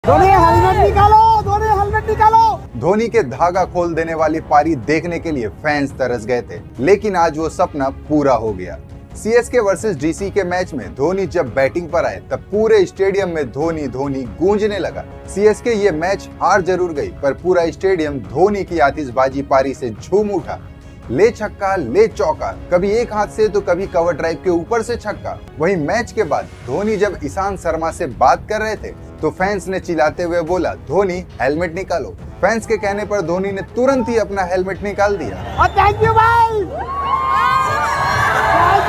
Dhoni helmet निकालो, Dhoni helmet निकालो। धोनी के धागा खोल देने वाली पारी देखने के लिए फैंस तरस गए थे, लेकिन आज वो सपना पूरा हो गया। सीएसके वर्सेस डीसी के मैच में धोनी जब बैटिंग पर आए तब पूरे स्टेडियम में धोनी धोनी गूंजने लगा। सीएसके ये मैच हार जरूर गई, पर पूरा स्टेडियम धोनी की आतिशबाजी पारी से झूम उठा। ले छक्का ले चौका, कभी एक हाथ से तो कभी कवर ड्राइव के ऊपर से छक्का। वहीं मैच के बाद धोनी जब ईशांत शर्मा से बात कर रहे थे तो फैंस ने चिल्लाते हुए बोला, धोनी हेलमेट निकालो। फैंस के कहने पर धोनी ने तुरंत ही अपना हेलमेट निकाल दिया। थैंक यू भाई।